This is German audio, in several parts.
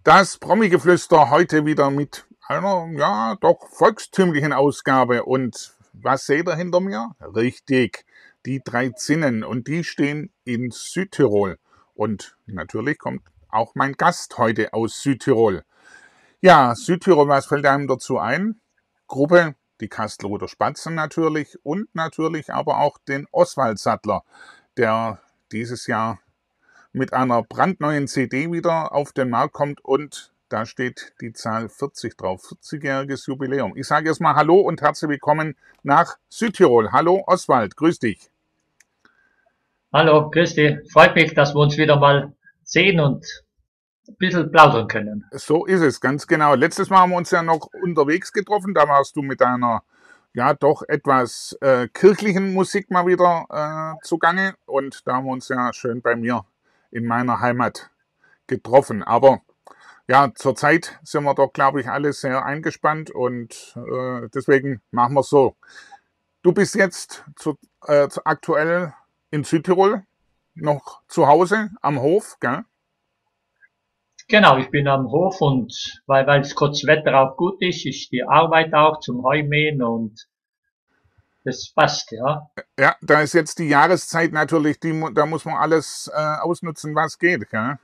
Das Promi-Geflüster heute wieder mit einer, ja, doch volkstümlichen Ausgabe. Und was seht ihr hinter mir? Richtig, die drei Zinnen. Und die stehen in Südtirol. Und natürlich kommt auch mein Gast heute aus Südtirol. Ja, Südtirol, was fällt einem dazu ein? Gruppe, die Kastelruther Spatzen natürlich und natürlich aber auch den Oswald Sattler, der dieses Jahr mit einer brandneuen CD wieder auf den Markt kommt und da steht die Zahl 40 drauf, 40-jähriges Jubiläum. Ich sage erstmal Hallo und herzlich willkommen nach Südtirol. Hallo Oswald, grüß dich. Hallo, grüß dich. Freut mich, dass wir uns wieder mal sehen und ein bisschen plaudern können. So ist es, ganz genau. Letztes Mal haben wir uns ja noch unterwegs getroffen, da warst du mit deiner ja doch etwas kirchlichen Musik mal wieder zugange und da haben wir uns ja schön bei mir in meiner Heimat getroffen. Aber ja, zurzeit sind wir doch, glaube ich, alle sehr eingespannt und deswegen machen wir es so. Du bist jetzt aktuell in Südtirol, noch zu Hause am Hof, gell? Genau, ich bin am Hof und weil das kurz Wetter auch gut ist die Arbeit auch zum Heumähen und das passt, ja. Ja, da ist jetzt die Jahreszeit natürlich, da muss man alles ausnutzen, was geht, gell?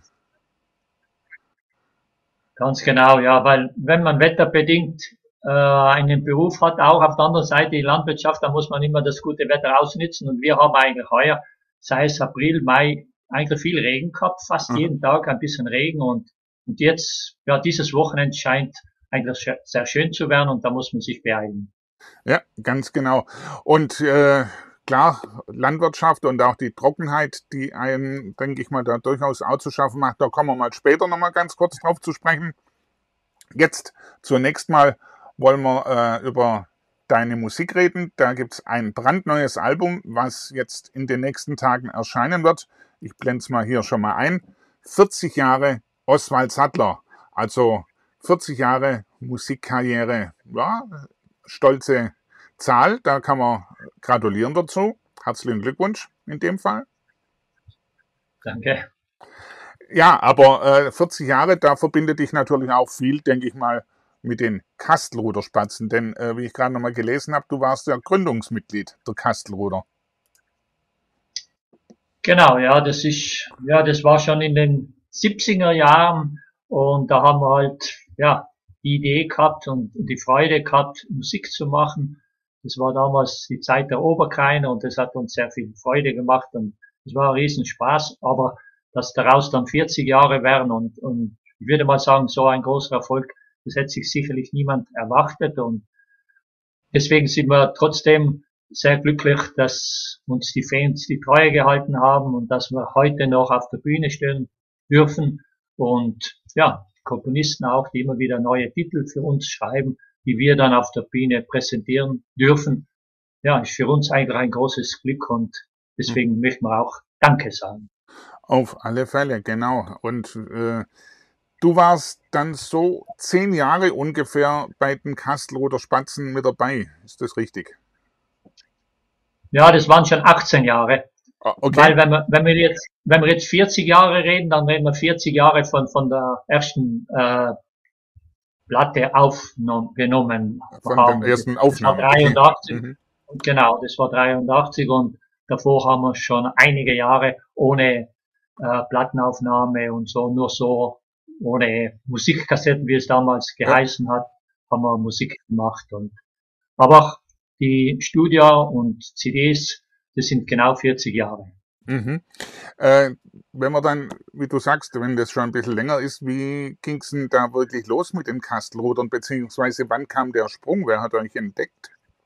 Ganz genau, ja, weil wenn man wetterbedingt einen Beruf hat, auch auf der anderen Seite die Landwirtschaft, da muss man immer das gute Wetter ausnutzen und wir haben eigentlich heuer, sei es April, Mai, eigentlich viel Regen gehabt, fast Aha. jeden Tag ein bisschen Regen und jetzt, ja, dieses Wochenende scheint eigentlich sehr schön zu werden und da muss man sich beeilen. Ja, ganz genau. Und klar, Landwirtschaft und auch die Trockenheit, die einem, denke ich mal, da durchaus auch zu schaffen macht, da kommen wir mal später nochmal ganz kurz drauf zu sprechen. Jetzt zunächst mal wollen wir über deine Musik reden. Da gibt es ein brandneues Album, was jetzt in den nächsten Tagen erscheinen wird. Ich blende es mal hier schon mal ein. 40 Jahre Oswald Sattler. Also 40 Jahre Musikkarriere. Ja, stolze Zahl. Da kann man gratulieren dazu. Herzlichen Glückwunsch in dem Fall. Danke. Ja, aber 40 Jahre, da verbindet dich natürlich auch viel, denke ich mal, mit den Kastelruther Spatzen. Denn wie ich gerade nochmal gelesen habe, du warst ja Gründungsmitglied der Kastelruther. Genau, ja, das war schon in den 70er Jahren und da haben wir halt, ja, die Idee gehabt und die Freude gehabt, Musik zu machen. Das war damals die Zeit der Oberkreiner und das hat uns sehr viel Freude gemacht und es war ein Riesenspaß, aber dass daraus dann 40 Jahre wären und ich würde mal sagen, so ein großer Erfolg, das hätte sich sicherlich niemand erwartet und deswegen sind wir trotzdem sehr glücklich, dass uns die Fans die Treue gehalten haben und dass wir heute noch auf der Bühne stehen dürfen und ja, Komponisten auch, die immer wieder neue Titel für uns schreiben, die wir dann auf der Bühne präsentieren dürfen. Ja, ist für uns eigentlich ein großes Glück und deswegen möchten wir auch Danke sagen. Auf alle Fälle, genau. Und du warst dann so 10 Jahre ungefähr bei den Kastelruther Spatzen mit dabei. Ist das richtig? Ja, das waren schon 18 Jahre. Ah, okay. Weil wenn wir jetzt 40 Jahre reden, dann reden wir 40 Jahre von der ersten Platte aufgenommen Von den haben. ersten Das war Aufnahmen. Okay. 83. Mhm. Genau, das war 83 und davor haben wir schon einige Jahre ohne Plattenaufnahme und so, nur so ohne Musikkassetten, wie es damals Ja. geheißen hat, haben wir Musik gemacht und aber die Studio und CDs, das sind genau 40 Jahre. Mhm. Wenn man dann, wie du sagst, wenn das schon ein bisschen länger ist, wie ging es denn da wirklich los mit den Kastelruthern, beziehungsweise wann kam der Sprung? Wer hat euch entdeckt?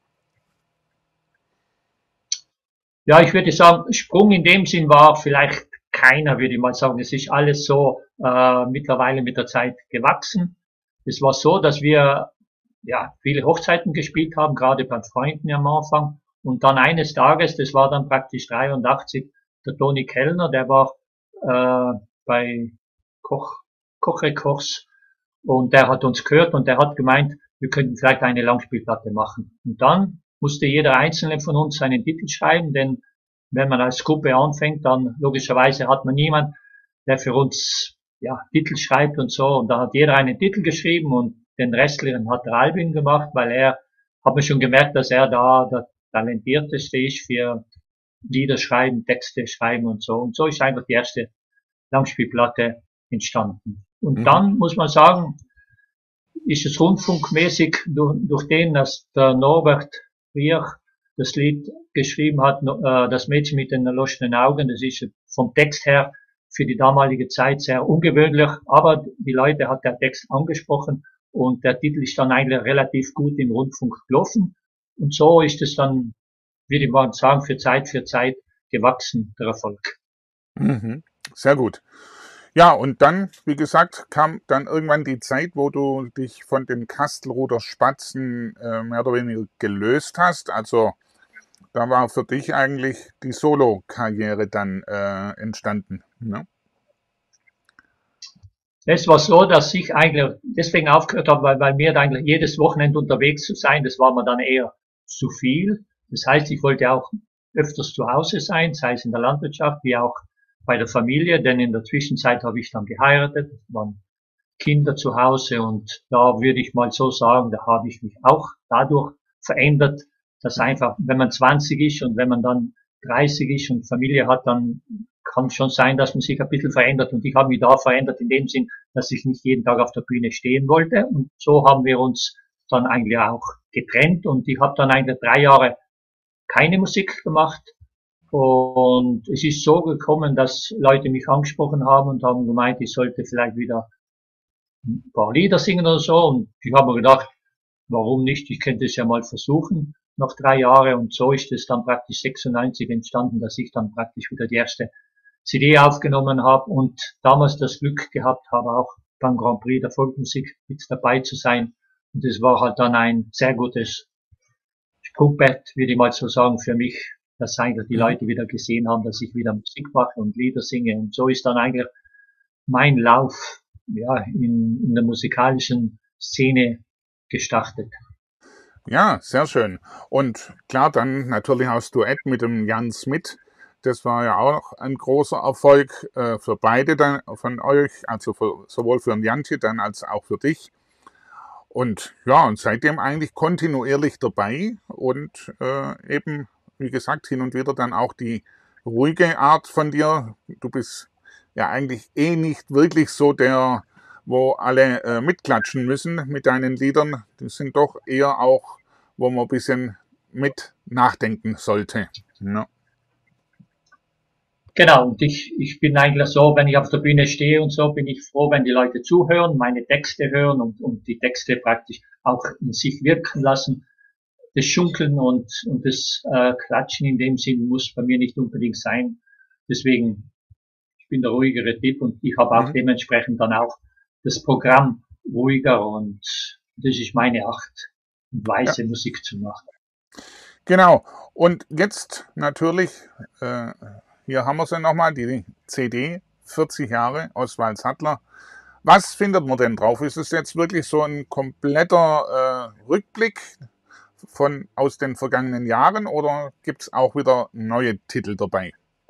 Ja, ich würde sagen, Sprung in dem Sinn war vielleicht keiner, würde ich mal sagen. Es ist alles so mittlerweile mit der Zeit gewachsen. Es war so, dass wir ja viele Hochzeiten gespielt haben, gerade bei Freunden am Anfang. Und dann eines Tages, das war dann praktisch 83, der Toni Kellner, der war bei Koch, Kochrekochs und der hat uns gehört und der hat gemeint, wir könnten vielleicht eine Langspielplatte machen. Und dann musste jeder Einzelne von uns seinen Titel schreiben, denn wenn man als Gruppe anfängt, dann logischerweise hat man niemand, der für uns ja, Titel schreibt und so. Und da hat jeder einen Titel geschrieben und den restlichen hat der Albin gemacht, weil er, hat mir schon gemerkt, dass er da der talentierteste ist für Lieder schreiben, Texte schreiben und so. Und so ist einfach die erste Langspielplatte entstanden. Und Mhm. dann muss man sagen, ist es rundfunkmäßig durch den, dass der Norbert Riech das Lied geschrieben hat, das Mädchen mit den erloschenen Augen. Das ist vom Text her für die damalige Zeit sehr ungewöhnlich, aber die Leute hat der Text angesprochen und der Titel ist dann eigentlich relativ gut im Rundfunk gelaufen. Und so ist es dann, würde ich mal sagen, für Zeit gewachsen, der Erfolg. Mhm. Sehr gut. Ja, und dann, wie gesagt, kam dann irgendwann die Zeit, wo du dich von den Kastelruther Spatzen mehr oder weniger gelöst hast. Also da war für dich eigentlich die Solo-Karriere dann entstanden. Ne? Es war so, dass ich eigentlich deswegen aufgehört habe, weil mir eigentlich jedes Wochenende unterwegs zu sein, das war mir dann eher zu viel. Das heißt, ich wollte auch öfters zu Hause sein, sei es in der Landwirtschaft wie auch bei der Familie, denn in der Zwischenzeit habe ich dann geheiratet, waren Kinder zu Hause und da würde ich mal so sagen, da habe ich mich auch dadurch verändert, dass Mhm. einfach, wenn man 20 ist und wenn man dann 30 ist und Familie hat, dann kann schon sein, dass man sich ein bisschen verändert und ich habe mich da verändert in dem Sinn, dass ich nicht jeden Tag auf der Bühne stehen wollte und so haben wir uns dann eigentlich auch getrennt und ich habe dann eigentlich 3 Jahre keine Musik gemacht und es ist so gekommen, dass Leute mich angesprochen haben und haben gemeint, ich sollte vielleicht wieder ein paar Lieder singen oder so. Und ich habe mir gedacht, warum nicht? Ich könnte es ja mal versuchen, noch 3 Jahre. Und so ist es dann praktisch 96 entstanden, dass ich dann praktisch wieder die erste CD aufgenommen habe und damals das Glück gehabt habe, auch beim Grand Prix der Volksmusik mit dabei zu sein. Und es war halt dann ein sehr gutes Sprungbrett, würde ich mal so sagen, für mich, dass eigentlich die Mhm. Leute wieder gesehen haben, dass ich wieder Musik mache und Lieder singe. Und so ist dann eigentlich mein Lauf ja, in der musikalischen Szene gestartet. Ja, sehr schön. Und klar, dann natürlich auch das Duett mit dem Jan Smit. Das war ja auch ein großer Erfolg für beide dann, von euch, also sowohl für den Jantje dann als auch für dich. Und ja, und seitdem eigentlich kontinuierlich dabei und eben, wie gesagt, hin und wieder dann auch die ruhige Art von dir. Du bist ja eigentlich eh nicht wirklich so der, wo alle mitklatschen müssen mit deinen Liedern. Die sind doch eher auch, wo man ein bisschen mit nachdenken sollte. Ja. Genau, und ich bin eigentlich so, wenn ich auf der Bühne stehe und so, bin ich froh, wenn die Leute zuhören, meine Texte hören und die Texte praktisch auch in sich wirken lassen. Das Schunkeln und das Klatschen in dem Sinn muss bei mir nicht unbedingt sein. Deswegen, ich bin der ruhigere Typ und ich habe auch Mhm. dementsprechend dann auch das Programm ruhiger und das ist meine Art und Ja, Weise, Musik zu machen. genau. Und jetzt natürlich, äh, hier haben wir sie nochmal, die CD, 40 Jahre, Oswald Sattler. Was findet man denn drauf? Ist es jetzt wirklich so ein kompletter Rückblick aus den vergangenen Jahren oder gibt es auch wieder neue Titel dabei?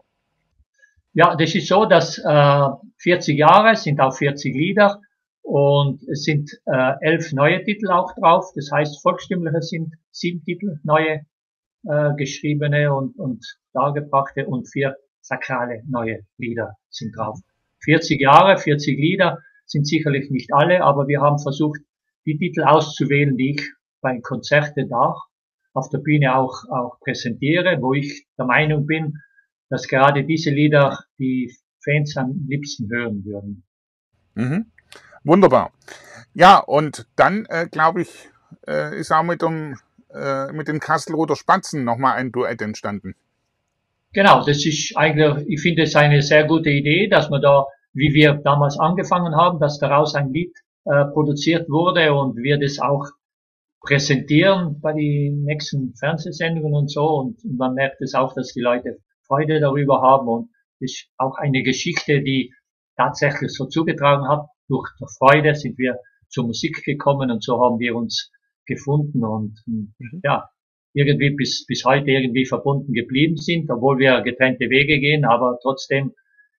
Ja, das ist so, dass 40 Jahre sind auch 40 Lieder und es sind 11 neue Titel auch drauf. Das heißt, volkstümliche sind 7 Titel, neue geschriebene und dargebrachte und 4 sakrale neue Lieder sind drauf. 40 Jahre, 40 Lieder sind sicherlich nicht alle, aber wir haben versucht, die Titel auszuwählen, die ich bei Konzerten da auf der Bühne auch präsentiere, wo ich der Meinung bin, dass gerade diese Lieder die Fans am liebsten hören würden. Mhm. Wunderbar. Ja, und dann glaube ich, ist auch mit den Kastelruther Spatzen nochmal ein Duett entstanden. Genau, das ist eigentlich, ich finde es eine sehr gute Idee, dass man da, wie wir damals angefangen haben, dass daraus ein Lied produziert wurde und wir das auch präsentieren bei den nächsten Fernsehsendungen und so. Und man merkt es auch, dass die Leute Freude darüber haben und das ist auch eine Geschichte, die tatsächlich so zugetragen hat. Durch die Freude sind wir zur Musik gekommen und so haben wir uns gefunden und Mhm. ja, irgendwie bis heute irgendwie verbunden geblieben sind, obwohl wir getrennte Wege gehen, aber trotzdem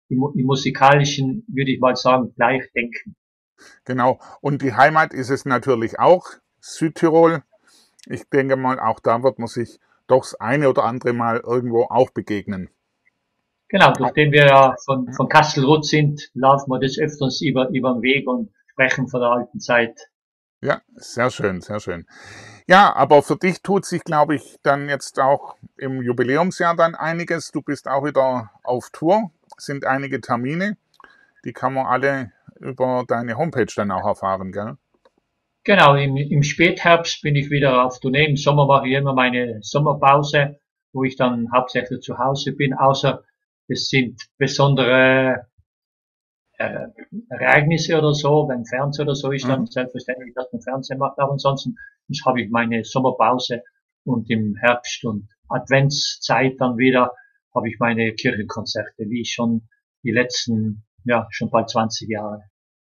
im musikalischen, würde ich mal sagen, gleich denken. Genau. Und die Heimat ist es natürlich auch, Südtirol. Ich denke mal, auch da wird man sich doch das eine oder andere Mal irgendwo auch begegnen. Genau, durch den wir ja von Kastelruth sind, laufen wir des Öfters über den Weg und sprechen von der alten Zeit. Ja, sehr schön, sehr schön. Ja, aber für dich tut sich, glaube ich, dann jetzt auch im Jubiläumsjahr dann einiges. Du bist auch wieder auf Tour, sind einige Termine, die kann man alle über deine Homepage dann auch erfahren, gell? Genau, im Spätherbst bin ich wieder auf Tournee. Im Sommer mache ich immer meine Sommerpause, wo ich dann hauptsächlich zu Hause bin, außer es sind besondere äh, Ereignisse oder so, wenn Fernsehen oder so ist, dann Mhm. selbstverständlich, dass man Fernsehen macht. Aber ansonsten habe ich meine Sommerpause und im Herbst und Adventszeit dann wieder habe ich meine Kirchenkonzerte, wie schon die letzten, ja, schon bald 20 Jahre.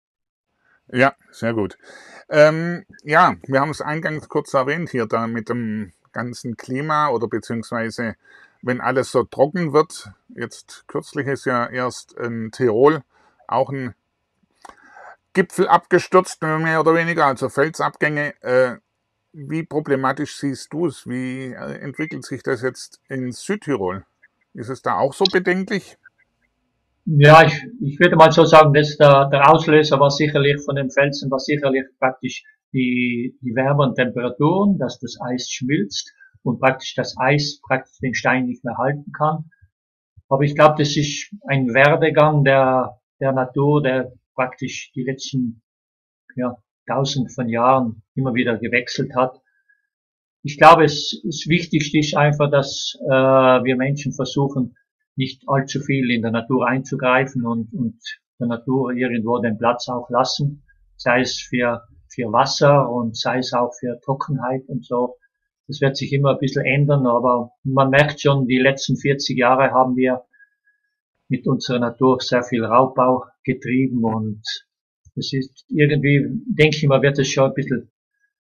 Ja, sehr gut. Ja, wir haben es eingangs kurz erwähnt hier, da mit dem ganzen Klima oder beziehungsweise wenn alles so trocken wird. Jetzt kürzlich ist ja erst in Tirol auch ein Gipfel abgestürzt, mehr oder weniger, also Felsabgänge. Wie problematisch siehst du es? Wie entwickelt sich das jetzt in Südtirol? Ist es da auch so bedenklich? Ja, ich würde mal so sagen, dass der Auslöser war sicherlich von den Felsen, war sicherlich praktisch die wärmeren Temperaturen, dass das Eis schmilzt und praktisch das Eis praktisch den Stein nicht mehr halten kann. Aber ich glaube, das ist ein Werdegang der Natur, der praktisch die letzten, ja, Tausend von Jahren immer wieder gewechselt hat. Ich glaube, das Wichtigste ist einfach, dass wir Menschen versuchen, nicht allzu viel in der Natur einzugreifen und der Natur irgendwo den Platz auch lassen, sei es für Wasser und sei es auch für Trockenheit und so. Das wird sich immer ein bisschen ändern, aber man merkt schon, die letzten 40 Jahre haben wir mit unserer Natur sehr viel Raubbau getrieben und es ist irgendwie, denke ich mal, wird es schon ein bisschen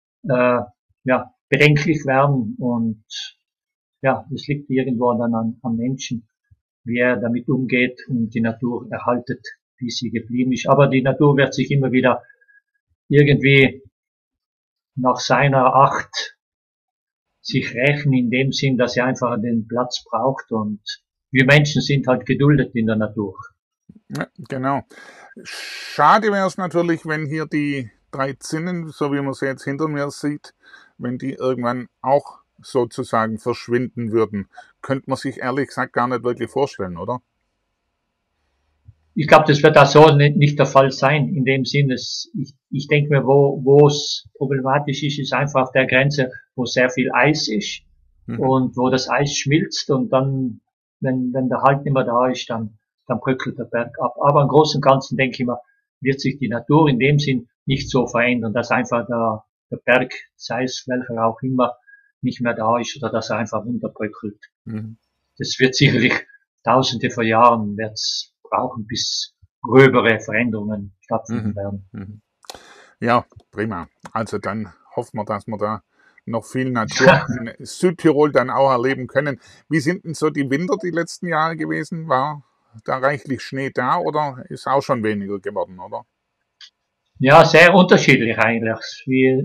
ja, bedenklich werden und ja, es liegt irgendwo dann am Menschen, wie er damit umgeht und die Natur erhaltet, wie sie geblieben ist. Aber die Natur wird sich immer wieder irgendwie nach seiner Acht sich rächen in dem Sinn, dass sie einfach den Platz braucht und wir Menschen sind halt geduldet in der Natur. Ja, genau. Schade wäre es natürlich, wenn hier die drei Zinnen, so wie man sie jetzt hinter mir sieht, wenn die irgendwann auch sozusagen verschwinden würden. Könnte man sich ehrlich gesagt gar nicht wirklich vorstellen, oder? Ich glaube, das wird auch so nicht der Fall sein. In dem Sinne, ich denke mir, wo es problematisch ist, ist einfach auf der Grenze, wo sehr viel Eis ist Mhm. und wo das Eis schmilzt und dann, wenn der Halt nicht mehr da ist, dann bröckelt der Berg ab. Aber im Großen und Ganzen denke ich mir, wird sich die Natur in dem Sinn nicht so verändern, dass einfach der Berg, sei es welcher auch immer, nicht mehr da ist oder dass er einfach runterbröckelt. Mhm. Das wird sicherlich Tausende von Jahren wird's brauchen, bis gröbere Veränderungen stattfinden Mhm. werden. Mhm. Ja, prima. Also dann hoffen wir, dass wir da noch viel Natur in Südtirol dann auch erleben können. Wie sind denn so die Winter die letzten Jahre gewesen? War da reichlich Schnee da oder ist auch schon weniger geworden, oder? Ja, sehr unterschiedlich eigentlich.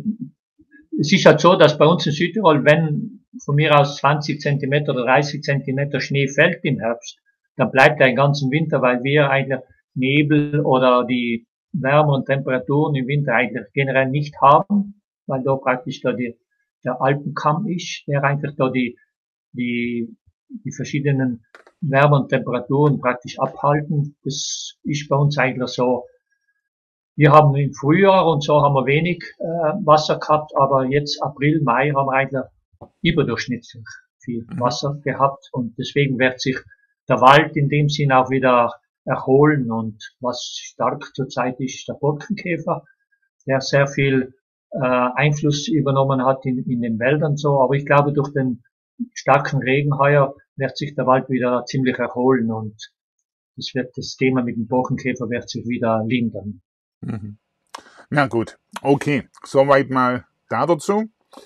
Es ist halt so, dass bei uns in Südtirol, wenn von mir aus 20 Zentimeter oder 30 Zentimeter Schnee fällt im Herbst, dann bleibt er den ganzen Winter, weil wir eigentlich Nebel oder die wärmeren Temperaturen im Winter eigentlich generell nicht haben, weil da praktisch der Alpenkamm ist, der eigentlich da die, die verschiedenen wärmeren Temperaturen praktisch abhalten. Das ist bei uns eigentlich so. Wir haben im Frühjahr und so haben wir wenig Wasser gehabt, aber jetzt April, Mai haben wir eigentlich überdurchschnittlich viel Mhm. Wasser gehabt und deswegen wird sich der Wald in dem Sinn auch wieder erholen und was stark zurzeit ist der Borkenkäfer, der sehr viel Einfluss übernommen hat in den Wäldern so, aber ich glaube durch den starken Regen heuer wird sich der Wald wieder ziemlich erholen und das Thema mit dem Borkenkäfer wird sich wieder lindern. Mhm. Na gut, okay, soweit mal da dazu.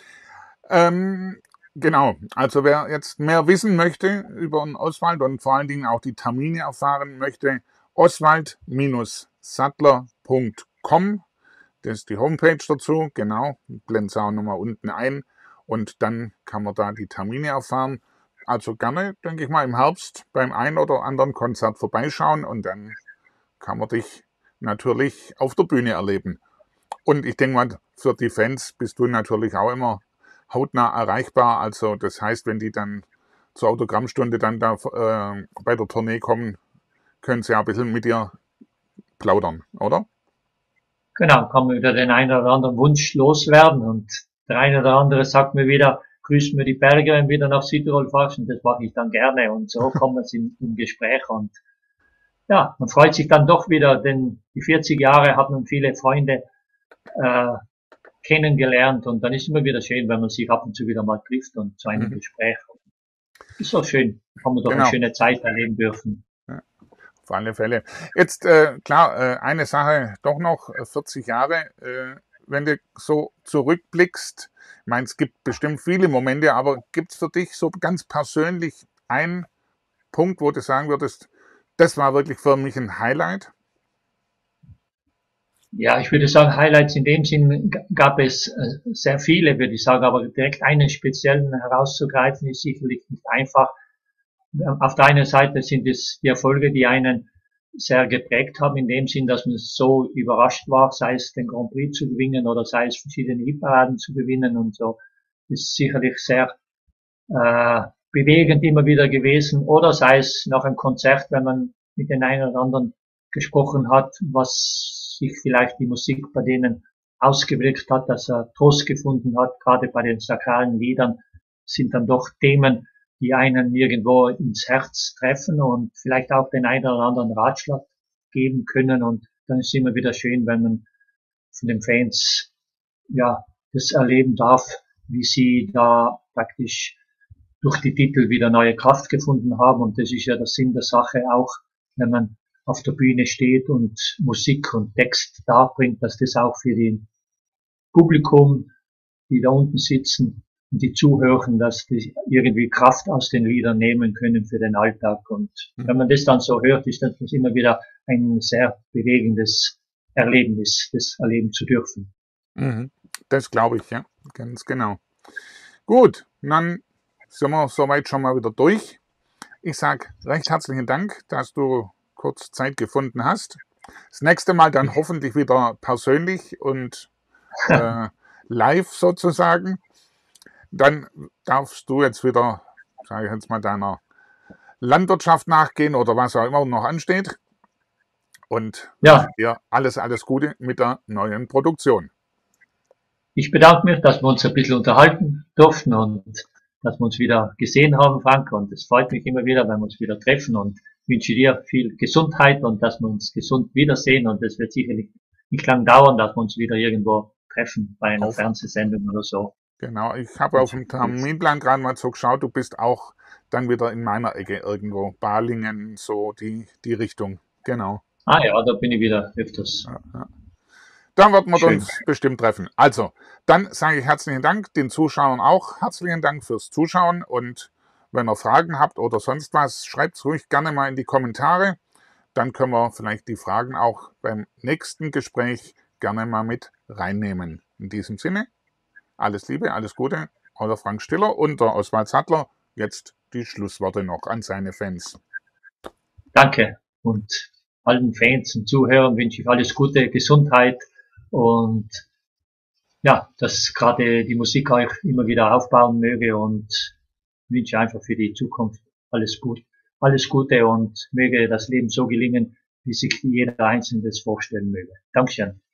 Ähm, genau, also wer jetzt mehr wissen möchte über den Oswald und vor allen Dingen auch die Termine erfahren möchte, oswald-sattler.com. Das ist die Homepage dazu, genau. Blende es auch nochmal unten ein. Und dann kann man da die Termine erfahren. Also gerne, denke ich mal, im Herbst beim ein oder anderen Konzert vorbeischauen und dann kann man dich natürlich auf der Bühne erleben. Und ich denke mal, für die Fans bist du natürlich auch immer hautnah erreichbar. Also das heißt, wenn die dann zur Autogrammstunde dann da bei der Tournee kommen, können sie ja ein bisschen mit dir plaudern, oder? Genau, kann man wieder den einen oder anderen Wunsch loswerden und der eine oder andere sagt mir wieder, grüß mir die Berge, wenn du wieder nach Südtirol fährst und das mache ich dann gerne und so kommen wir im Gespräch und ja, man freut sich dann doch wieder, denn die 40 Jahre hat man viele Freunde äh, kennengelernt und dann ist immer wieder schön, wenn man sich ab und zu wieder mal trifft und zu einem Gespräch. Ist doch schön, haben wir doch eine Genau. schöne Zeit erleben dürfen. Ja, auf alle Fälle. Jetzt, klar, eine Sache doch noch, 40 Jahre, wenn du so zurückblickst, ich meine, es gibt bestimmt viele Momente, aber gibt es für dich so ganz persönlich einen Punkt, wo du sagen würdest, das war wirklich für mich ein Highlight? Ja, ich würde sagen, Highlights in dem Sinn gab es sehr viele, würde ich sagen, aber direkt einen speziellen herauszugreifen ist sicherlich nicht einfach. Auf der einen Seite sind es die Erfolge, die einen sehr geprägt haben, in dem Sinn, dass man so überrascht war, sei es den Grand Prix zu gewinnen oder sei es verschiedene Hitparaden zu gewinnen und so. Das ist sicherlich sehr bewegend immer wieder gewesen. Oder sei es nach einem Konzert, wenn man mit den einen oder anderen gesprochen hat, was sich vielleicht die Musik bei denen ausgewirkt hat, dass er Trost gefunden hat, gerade bei den sakralen Liedern sind dann doch Themen, die einen irgendwo ins Herz treffen und vielleicht auch den einen oder anderen Ratschlag geben können. Und dann ist es immer wieder schön, wenn man von den Fans ja das erleben darf, wie sie da praktisch durch die Titel wieder neue Kraft gefunden haben. Und das ist ja der Sinn der Sache auch, wenn man auf der Bühne steht und Musik und Text darbringt, dass das auch für den Publikum, die da unten sitzen und die zuhören, dass die irgendwie Kraft aus den Liedern nehmen können für den Alltag. Und wenn man das dann so hört, ist das immer wieder ein sehr bewegendes Erlebnis, das erleben zu dürfen. Das glaube ich, ja, ganz genau. Gut, dann sind wir soweit schon mal wieder durch. Ich sage recht herzlichen Dank, dass du kurz Zeit gefunden hast. Das nächste Mal dann hoffentlich wieder persönlich und live sozusagen. Dann darfst du jetzt wieder, sage ich jetzt mal, deiner Landwirtschaft nachgehen oder was auch immer noch ansteht. Und ja, dir alles Gute mit der neuen Produktion. Ich bedanke mich, dass wir uns ein bisschen unterhalten durften und dass wir uns wieder gesehen haben, Frank. Und es freut mich immer wieder, wenn wir uns wieder treffen und wünsche dir viel Gesundheit und dass wir uns gesund wiedersehen. Und es wird sicherlich nicht lang dauern, dass wir uns wieder irgendwo treffen bei einer Fernsehsendung oder so. Genau, ich habe auf dem Terminplan gerade mal so geschaut, du bist auch dann wieder in meiner Ecke irgendwo, Balingen, so die Richtung, genau. Ah ja, da bin ich wieder öfters. Ja. Dann werden wir uns bestimmt treffen. Also, dann sage ich herzlichen Dank, den Zuschauern auch herzlichen Dank fürs Zuschauen und wenn ihr Fragen habt oder sonst was, schreibt es ruhig gerne mal in die Kommentare. Dann können wir vielleicht die Fragen auch beim nächsten Gespräch gerne mal mit reinnehmen. In diesem Sinne, alles Liebe, alles Gute, euer Frank Stiller und der Oswald Sattler. Jetzt die Schlussworte noch an seine Fans. Danke und allen Fans und Zuhörern wünsche ich alles Gute, Gesundheit und ja, dass gerade die Musik euch immer wieder aufbauen möge und wünsche einfach für die Zukunft alles Gute und möge das Leben so gelingen, wie sich jeder Einzelne das vorstellen möge. Dankeschön.